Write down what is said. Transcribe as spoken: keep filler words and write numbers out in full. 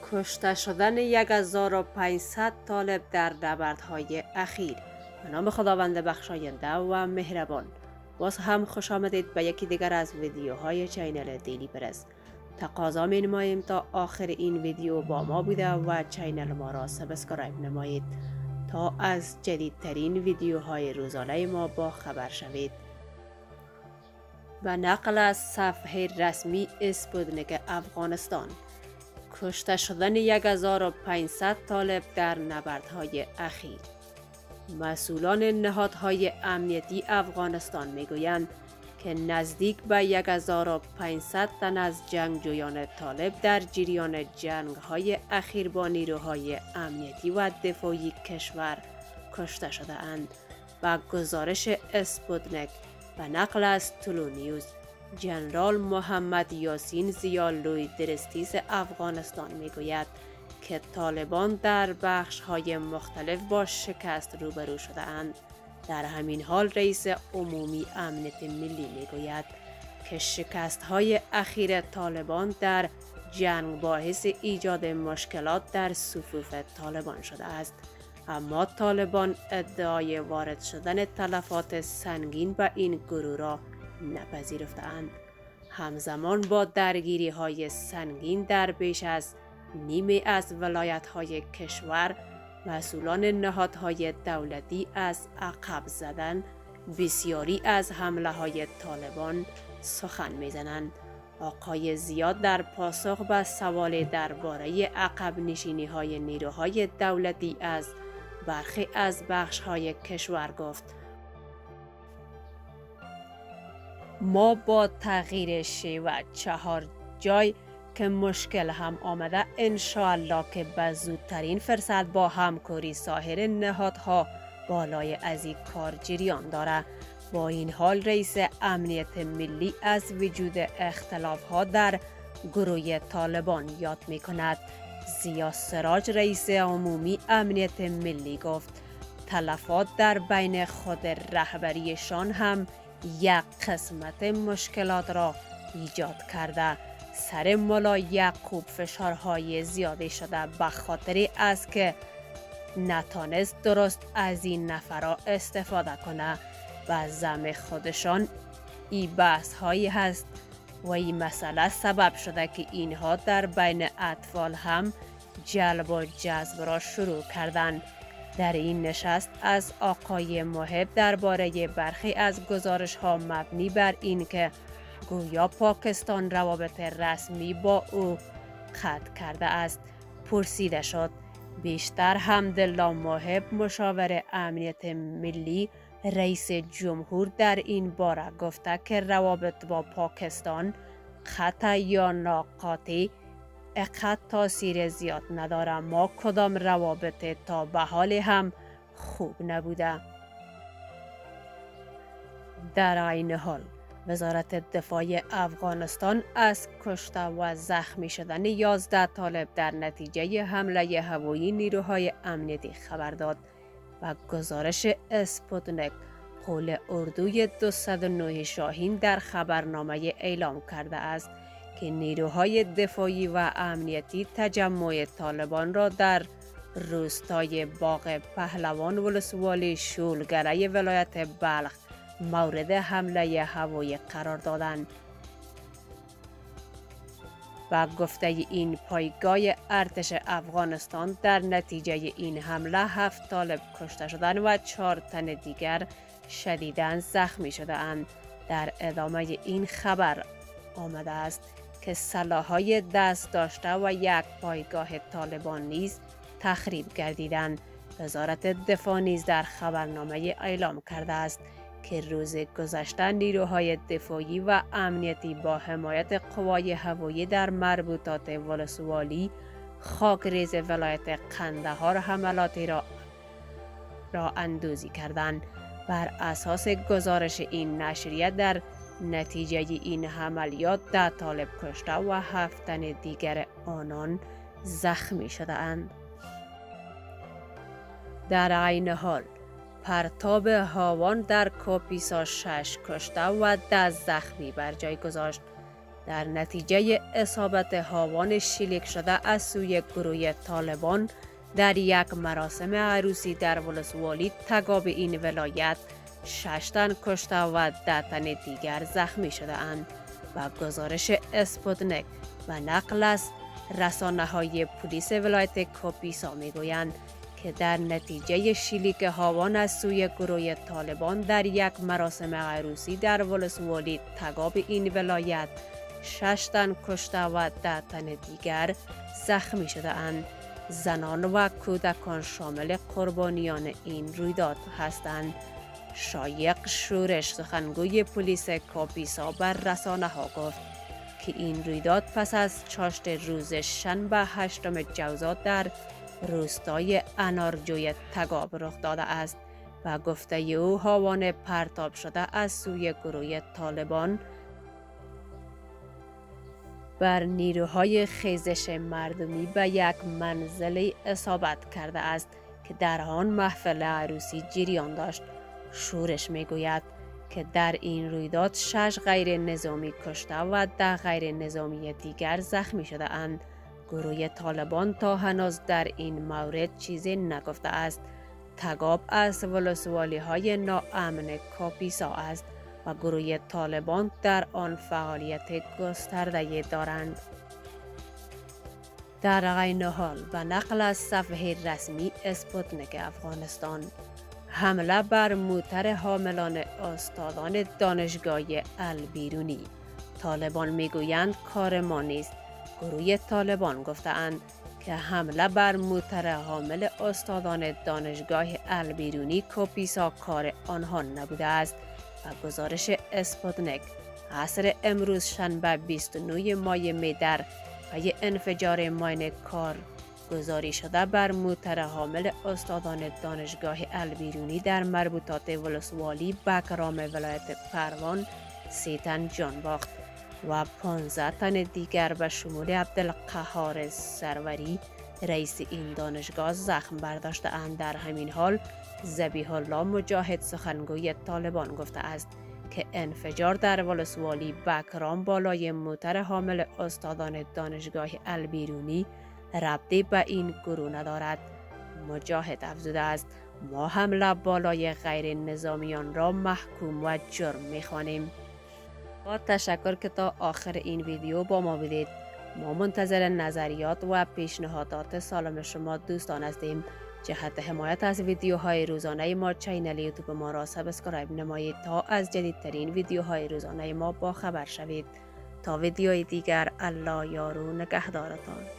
کشته شدن هزار و پانصد طالب در نبردهای اخیر. به نام خداوند بخشاینده و مهربان. باز هم خوش آمدید به یکی دیگر از ویدیوهای چینل دیلی پرس. تقاضا می نماییم تا آخر این ویدیو با ما بوده و چینل ما را سابسکرایب نمایید تا از جدیدترین ویدیوهای روزانه ما با خبر شوید. و نقل از صفحه رسمی اسپوتنیک افغانستان: کشته شدن هزار و پانصد طالب در نبردهای اخیر. مسئولان نهادهای امنیتی افغانستان میگویند که نزدیک به هزار و پانصد تن از جنگجویان طالب در جریان جنگ‌های اخیر با نیروهای امنیتی و دفاعی کشور کشته شده اند. و گزارش اسپوتنیک و نقل از طلوع نیوز، جنرال محمد یاسین زیالوی درستیس افغانستان میگوید که طالبان در بخش‌های مختلف با شکست روبرو شده اند. در همین حال رئیس عمومی امنیت ملی میگوید که شکست‌های اخیر طالبان در جنگ باعث ایجاد مشکلات در صفوف طالبان شده است، اما طالبان ادعای وارد شدن تلفات سنگین به این گروه را نپذیرفتند. همزمان با درگیری های سنگین در بیش از نیمه از ولایت های کشور، مسئولان نهادهای دولتی از عقب زدن بسیاری از حمله های طالبان سخن میزنند. آقای زیاد در پاسخ به سوال درباره عقب نشینی های نیروهای دولتی از برخی از بخش های کشور گفت: ما با تغییر شیوه چهار جای که مشکل هم آمده انشاءالله که به زودترین فرصت با همکاری سایر نهادها بالای از این کار جریان داره. با این حال رئیس امنیت ملی از وجود اختلاف ها در گروه طالبان یاد می کند. زیا سراج رئیس عمومی امنیت ملی گفت تلفات در بین خود رهبریشان هم یک قسمت مشکلات را ایجاد کرده. سر ملا یعقوب فشارهای زیاده شده به خاطر است که نتانست درست از این نفرا استفاده کنه و زم خودشان این بحث هایی هست و این مسئله سبب شده که اینها در بین اطفال هم جلب و جذب را شروع کردند. در این نشست از آقای محب درباره برخی از گزارش ها مبنی بر این که گویا پاکستان روابط رسمی با او قطع کرده است پرسیده شد. بیشتر حمدالله محب مشاور امنیت ملی رئیس جمهور در این باره گفته که روابط با پاکستان قطع یا ناقاطع اقد تاثیر زیاد نداره. ما کدام روابط تا به حال هم خوب نبوده. در این حال وزارت دفاع افغانستان از کشته و زخمی شدن یازده طالب در نتیجه حمله هوایی نیروهای امنیتی خبر داد و گزارش اسپوتنیک قول اردوی دویست و نه شاهین در خبرنامه اعلام کرده است که نیروهای دفاعی و امنیتی تجمع طالبان را در روستای باغ پهلوان ولسوالی شولگره ولایت بلخ مورد حمله هوایی قرار دادند. و گفته این پایگاه ارتش افغانستان در نتیجه این حمله هفت طالب کشته شدند و چهار تن دیگر شدیداً زخمی شده اند. در ادامه این خبر آمده است که سلاح‌های دست داشته و یک پایگاه طالبان نیز تخریب گردیدند. وزارت دفاع نیز در خبرنامه اعلام کرده است که روز گذشته نیروهای دفاعی و امنیتی با حمایت قوای هوایی در مربوطات ولسوالی خاکریز ولایت قندهار حملاتی را را اندوزی کردند. بر اساس گزارش این نشریه در نتیجه این عملیات ده طالب کشته و هفت تن دیگر آنان زخمی شده اند. در عین حال پرتاب هاوان در کاپیسا شش کشته و ده زخمی بر جای گذاشت. در نتیجه اصابت هاوان شلیک شده از سوی گروه طالبان در یک مراسم عروسی در ولسوالی تگاب این ولایت شش تن کشته و ده تن دیگر زخمی شده اند و گزارش اسپوتنیک و نقل از رسانه های پلیس ولایت کاپیسا می گویند که در نتیجه شلیک هاوان از سوی گروه طالبان در یک مراسم عروسی در ولسوالی تگاب این ولایت شش تن کشته و ده تن دیگر زخمی شده اند. زنان و کودکان شامل قربانیان این رویداد هستند. شایق شورش سخنگوی پلیس کاپیسا بر رسانه ها گفت که این رویداد پس از چاشت روز شنبه هشتم جوزا در روستای انارجوی تگاب رخ داده است و گفته او هاوان پرتاب شده از سوی گروه طالبان بر نیروهای خیزش مردمی به یک منزل اصابت کرده است که در آن محفل عروسی جریان داشت. شورش میگوید که در این رویداد شش غیر نظامی کشته و ده غیر نظامی دیگر زخمی شده اند. گروه طالبان تا هنوز در این مورد چیزی نگفته است. تگاب از ولسوالی های ناامن کاپیسا است و گروه طالبان در آن فعالیت گسترده دارند. در عین حال و نقل از صفحه رسمی اسپوتنیک افغانستان، حمله بر موتر حاملان استادان دانشگاه البیرونی. طالبان میگویند کار ما نیست. گروه طالبان گفتند که حمله بر موتر حامل استادان دانشگاه البیرونی کاپیسا کار آنها نبوده است و گزارش اسپوتنیک عصر امروز شنبه بیست و نه مای می در پی انفجار ماین کار گزاری شده بر موتر حامل استادان دانشگاه البیرونی در مربوطات ولسوالی بکرام ولایت پروان سی تن جان باخت و پانزده تن دیگر به شمول عبدالقهار سروری رئیس این دانشگاه زخم برداشته اند. در همین حال ذبیح الله مجاهد سخنگوی طالبان گفته است که انفجار در ولسوالی بکرام بالای موتر حامل استادان دانشگاه البیرونی ربطی به این گروه ندارد. مجاهد افزوده است ما حمله بالای غیر نظامیان را محکوم و جرم می‌خوانیم. با تشکر که تا آخر این ویدیو با ما بودید. ما منتظر نظریات و پیشنهادات سالم شما دوستان هستیم. جهت حمایت از ویدیوهای روزانه ما چینل یوتیوب ما را سابسکرایب نمایید تا از جدیدترین ویدیوهای روزانه ما با خبر شوید. تا ویدیوی دیگر، الله یار و نگهدارتان.